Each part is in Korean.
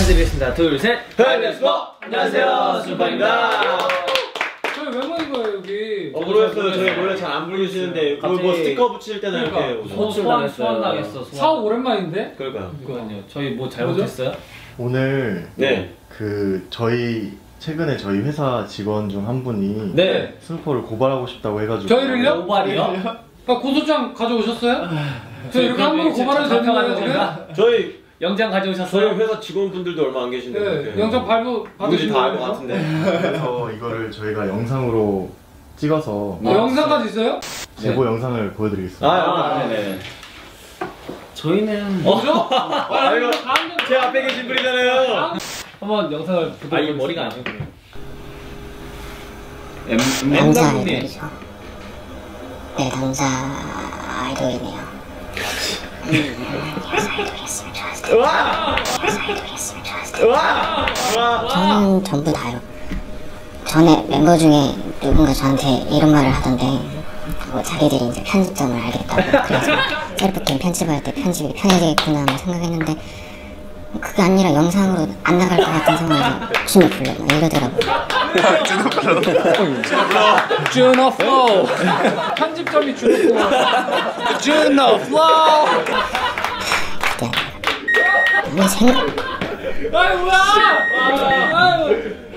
인사드리겠습니다. 둘, 셋. 하이데스퍼! 안녕하세요, 순방입니다. 저희 왜 모인 거예요, 여기? 모르겠어요. 저희 원래 잘 안 불리시는데 뭐 스티커 붙일 때는 이렇게 소환 당했어. 사업 오랜만인데? 그러니까요. 저희 뭐 잘못했어요? 오늘 네. 최근에 저희 회사 직원 중 한 분이 네. 스누퍼를 고발하고 싶다고 해가지고. 저희를요? 고발이요? 고소장 가져오셨어요? 저희 이렇게 한 번 고발해도 되는 거예요, 지금? 저희 영장 가져오셨어요? 저희 회사 직원분들도 얼마 안 계신데. 네, 영장 받으신 다 알 것 거예요? 같은데. 그래서 이거를 저희가 영상으로 찍어서 영상까지 있어요? 제보 네. 영상을 보여드리겠습니다. 네네. 저희는 뭐죠? 이거 제 앞에 계신 분이잖아요. 한번 영상을 보도록 이 머리가 아니고. 남자 아이돌이죠. 네, 남자 아이돌이네요. 여자 아이돌이었으면 좋았을 텐데. 여자 아이돌이었으면 좋았을 텐데. 저는 전부 다요. 전에 멤버 중에 누군가 저한테 이런 말을 하던데, 뭐 자기들이 이제 편집점을 알겠다고. 그래서 셀프 게임 편집할 때 편집이 편해지겠구나 뭐 생각했는데, 그게 아니라 영상으로 안 나갈 것 같은 상황에서 준호 불러 막 이러더라고요. 준호 플로우. 편집점이 준호 플로우. 준호 플로우. 아니 생각. 아이 뭐야?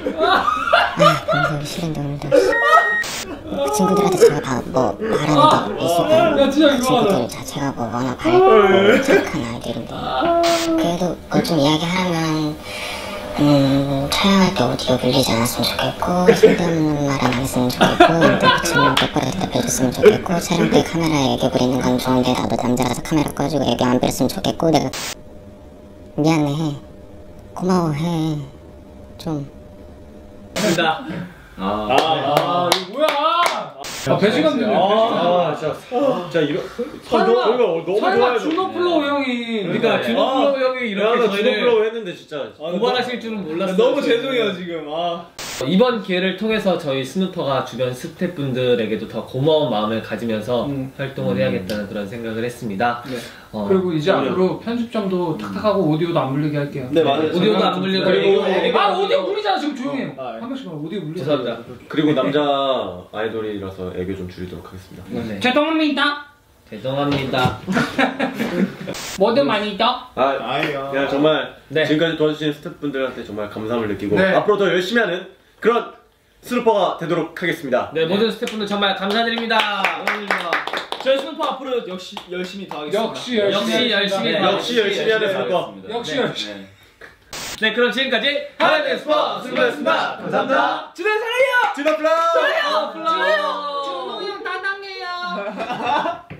방송이 싫은데 오늘도 그 친구들한테 제가 뭐 말하는 게 있을까요? 야, 진짜 그 이거 친구들 자체가 뭐 워낙 밝고 착한 아이들인데 그래도 뭐 좀 이야기하면 촬영할 때 오디오 물리지 않았으면 좋겠고 쓸데없는 말 안 했으면 좋겠고 인터뷰 질문 똑바로 대답해줬으면 좋겠고 촬영 때 카메라에 애교 부리는 건 좋은데 나도 남자라서 카메라 꺼주고 애교 안 부렸으면 좋겠고 내가 미안해 고마워해 좀 입니다. 이거 뭐야? 배신감 드네. 진짜 이거. 설마 너무 설마 좋아요. 준호 플로우 형이 그러니까 준호 플로우 형이 이렇게 주로 플로우 했는데 진짜. 고발하실 줄은 몰랐어요. 너무 죄송해요 지금. 이번 기회를 통해서 저희 스누퍼가 주변 스태프분들에게도 더 고마운 마음을 가지면서 활동을 해야겠다는 그런 생각을 했습니다. 네. 그리고 이제 앞으로 편집점도 탁탁하고 오디오도 안 물리게 할게요. 네 맞아요. 오디오도 안 물리고 오디오 물리잖아 지금 조용히 해. 한 명씩만 오디오 물리고. 죄송합니다. 그리고 남자 아이돌이라서 애교 좀 줄이도록 하겠습니다. 네. 죄송합니다. 죄송합니다. 뭐든 많이 있다. 그냥 정말 네. 지금까지 도와주신 스태프분들한테 정말 감사함을 느끼고 네. 앞으로 더 열심히 하는 그런 스누퍼가 되도록 하겠습니다. 네, 모든 스태프분들 정말 감사드립니다. 저희 스누퍼 앞으로 역시 열심히 더 하겠습니다. 역시 열심히 역시 열심히 하는 스누퍼. 역시 열심히. 네, 그럼 지금까지 하이데스퍼 스누퍼였습니다. 감사합니다. 주변 사랑해요. 주노 플라워. 플라워. 준호 형 따당해요.